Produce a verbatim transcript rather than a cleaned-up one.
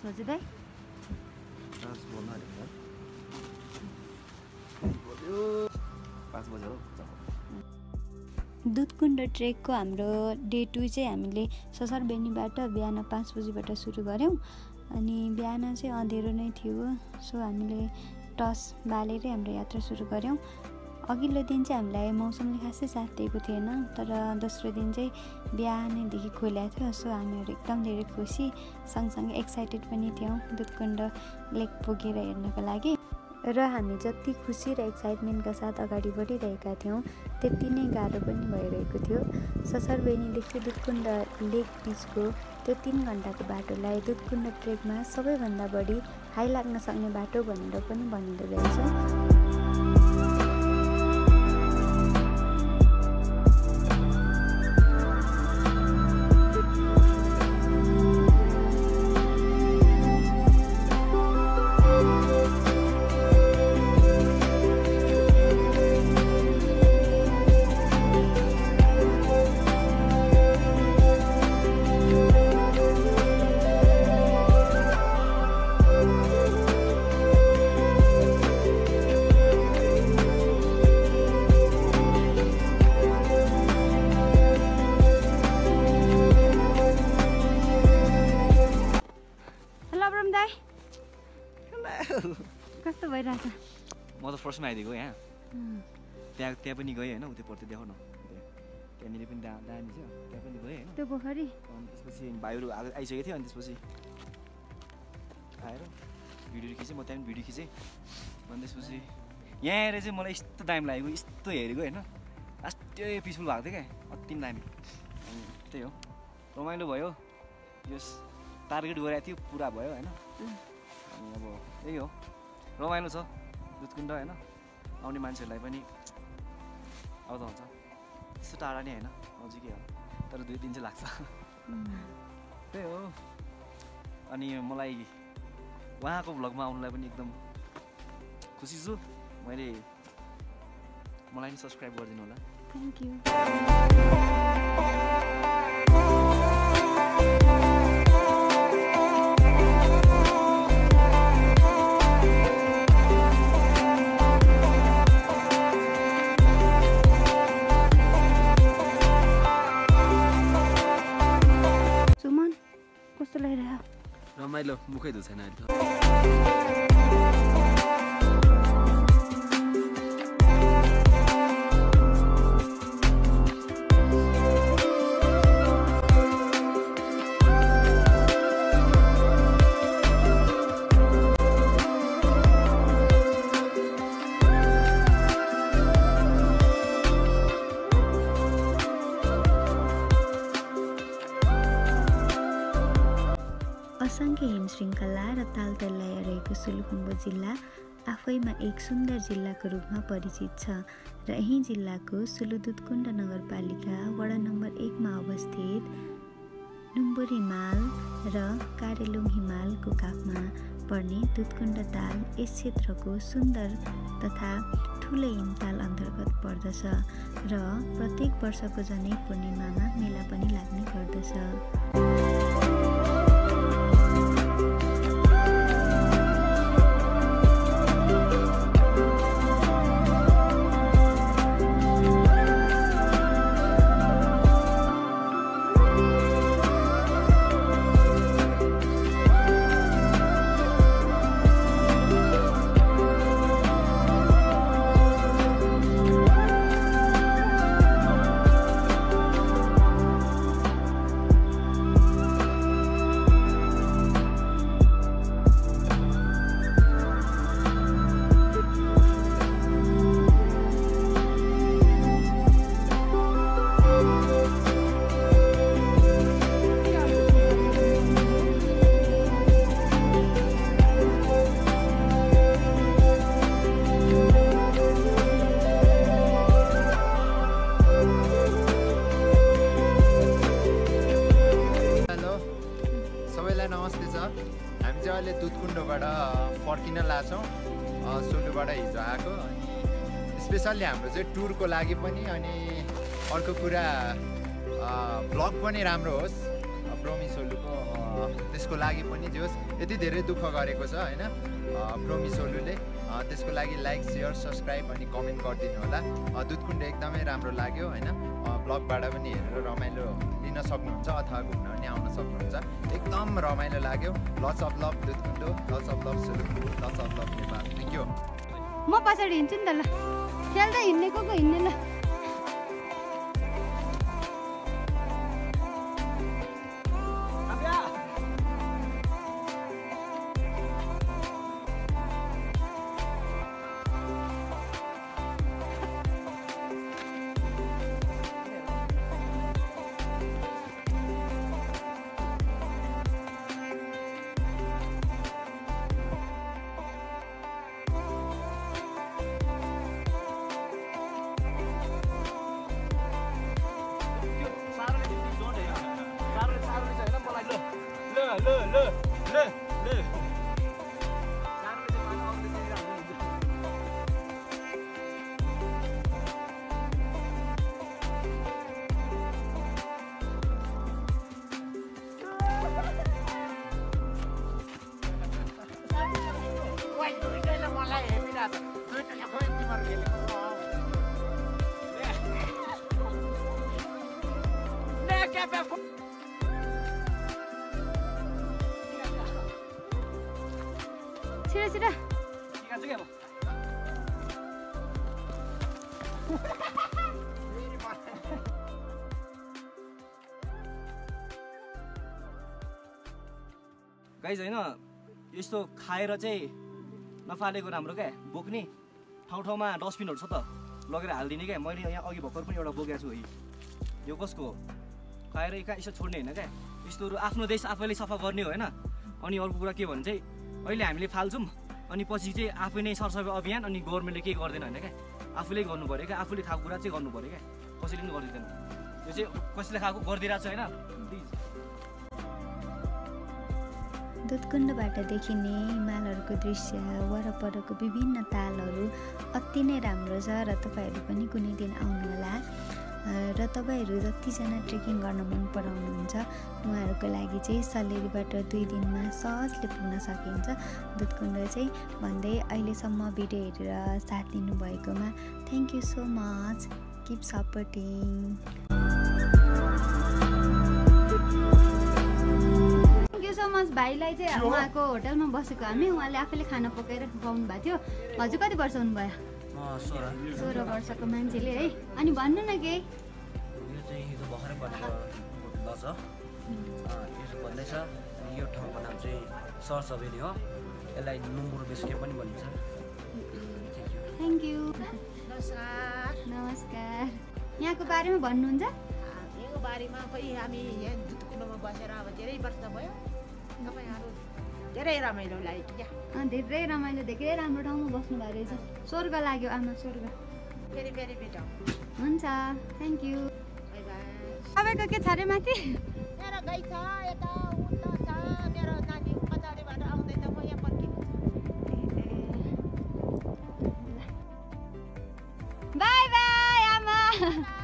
बजे दाइ दुधकुण्ड ट्रेकको हाम्रो डे टू चाहिँ हामीले ससरबेनीबाट बिहान पाँच बजीबाट सुरु गऱ्यौँ। अनि बिहान चाहिँ अँधेरो नै थियो, सो हामीले टस बालेरै हाम्रो यात्रा सुरु गऱ्यौँ। अघिल्लो दिन चाहिँ हामीलाई मौसमले खासै साथ दिएको थिएन, तर दोस्रो दिन चाहिँ बिहानैदेखि खोलेको थियो, सो हामीहरू एकदम धेरै खुसी सँगसँगै एक्साइटेड पनि थियौँ दुधकुण्ड लेक पुगेर हेर्नको लागि। र हामी जति खुसी र एक्साइटमेन्टका साथ अगाडि बढिरहेका थियौँ त्यति नै गाह्रो पनि भइरहेको थियो। ससरबेनीदेखि दुधकुण्ड लेक बिचको त्यो तिन घन्टाको बाटोलाई दुधकुण्ड ट्रेकमा सबैभन्दा बढी हाई लाग्न सक्ने बाटो भनेर पनि भनिँदो रहेछ। कस्तो भइरहेछ? म त फर्स्टमा आइदिएको यहाँ त्यहाँ त्यहाँ पनि गएँ होइन, उतै पर्दै देखाउन त्यहाँनिर पनि दा दामी छ, त्यहाँ पनि गएँ होइन त्यो पोखरी। अनि त्यसपछि भाइहरू आइसकेको थियो, अनि त्यसपछि आएर भिडियो खिचेँ, म त्यहाँ पनि भिडियो खिचेँ। अनि त्यसपछि यहाँ आएर चाहिँ मलाई यस्तो दामी लागेको, यस्तो हेरेको होइन, लास्टै पिसफुल भएको थियो क्या, अति दामी। अनि त्यही हो, रमाइलो भयो, यस टार्गेट गरेको थियो पुरा भयो होइन। अनि अब त्यही हो, रमाइलो छ दुधकुण्ड होइन, आउने मान्छेहरूलाई पनि आउँदा हुन्छ। त्यस्तो टाढा नै होइन, नजिकै हो, तर दुई दिन चाहिँ लाग्छ। त्यही हो। अनि मलाई उहाँको भ्लगमा आउनुलाई पनि एकदम खुसी छु। मैले मलाई नि सब्सक्राइब गरिदिनु होला। Thank you. रमाइलो, मुखै धुएको छैन अहिले त। असङ्ख्य हिमशृङ्खला र तालतल्लाइ रहेको सोलुखुम्बु जिल्ला आफैमा एक सुन्दर जिल्लाको रूपमा परिचित छ र यही जिल्लाको सोलुदुधकुण्ड नगरपालिका वडा नम्बर एकमा अवस्थित डुम्बुर हिमाल र कारेलुङ हिमालको काखमा पर्ने दुधकुण्ड ताल यस क्षेत्रको सुन्दर तथा ठुलो हिमताल अन्तर्गत पर्दछ र प्रत्येक वर्षको जनैक पूर्णिमामा मेला पनि लाग्ने गर्दछ। अहिले दुधकुण्डबाट फर्किन लाग्छौँ सोलुबाट हिजो आएको। अनि स्पेसल्ली हाम्रो चाहिँ टुरको लागि पनि, अनि अर्को कुरा भ्लग पनि राम्रो होस् प्रोमी सोलुको त्यसको लागि पनि जे होस् यति धेरै दुःख गरेको छ होइन प्रोमी सोलुले। त्यसको लागि लाइक सेयर सब्सक्राइब अनि कमेन्ट गरिदिनु होला। दुधकुण्ड एकदमै राम्रो लाग्यो होइन। ब्लगबाट पनि हेरेर रमाइलो लिन सक्नुहुन्छ अथवा घुम्न पनि आउन सक्नुहुन्छ। एकदम रमाइलो लाग्यो। Lots of love Dudhkunda, lots of love Solukhumbu, lots of love Nepal. Thank you. म पछाडि हिँड्छु नि त ल। खेल्दै हिँड्ने को को हिँड्ने ल। छिटो छिटो गाइज होइन यस्तो खाएर चाहिँ नफालेको राम्रो क्या। बोक्ने ठाउँ ठाउँमा डस्टबिनहरू छ त लगेर हालिदिने क्या। मैले यहाँ अघि भर्खर पनि एउटा बोकेको छु है। यो कसको हो? खाएर कहाँ यसो छोड्ने होइन क्या। यस्तोहरू आफ्नो देश आफैले सफा गर्ने होइन। अनि अर्को कुरा के भने चाहिँ अहिले हामीले फाल्छौँ अनि पछि चाहिँ आफै नै सरसफाइ अभियान अनि गभर्मेन्टले केही गर्दैन होइन क्या। आफूले गर्नु पऱ्यो क्या। आफूले खाएको कुरा चाहिँ गर्नु पऱ्यो क्या। कसैले पनि गरिदिँदैन। यो चाहिँ कसैले खाएको गरिदिरहेको छ होइन। प्लिज। दुधकुण्डबाट देखिने हिमालहरूको दृश्य वरपरको विभिन्न तालहरू अति नै राम्रो छ र तपाईँहरू पनि कुनै दिन आउनुहोला। र तपाईँहरू जतिजना ट्रेकिङ गर्न मन पराउनुहुन्छ उहाँहरूको लागि चाहिँ सल्लेरीबाट दुई दिनमा सहजले पुग्न सकिन्छ दुधकुण्ड चाहिँ भन्दै अहिलेसम्म भिडियो हेरेर साथ दिनुभएकोमा thank you so much. Keep supporting. Thank you so much भाइलाई चाहिँ उहाँको होटलमा बसेको हामी। उहाँले आफैले खाना पकाएर खुवाउनु भएको थियो। हजुर कति वर्ष हुनुभयो? सोह्र वर्षको मान्छेले है। अनि भन्नु न केही। यो चाहिँ हिजो भर्खरै बनेको होटल छ। यो भन्दैछ यो ठाउँको नाम चाहिँ सरसबेनी हो। यसलाई नुम्बुर बेस क्याम्प पनि भनिन्छ। Thank you. नमस्कार। नमस्कार। यहाँको बारेमा भन्नुहुन्छ? यहाँको बारेमा खोइ हामी यहाँ दुधकुण्डमा बसेर अब धेरै वर्ष भयो। तपाईँहरू धेरै रमाइलो लाग्यो क्या। धेरै रमाइलो धेरै राम्रो ठाउँमा बस्नु भएको रहेछ। स्वर्ग लाग्यो आमा स्वर्ग। फेरि फेरि भेटौँ। हुन्छ थ्याङ्क यू। By by. तपाईँको के छ अरे माथि? मेरो गाई छ यता उता छ। मेरो नानी पछाडिबाट आउँदैछ। म यहाँ पर्खिनु। बाई बाई आमा।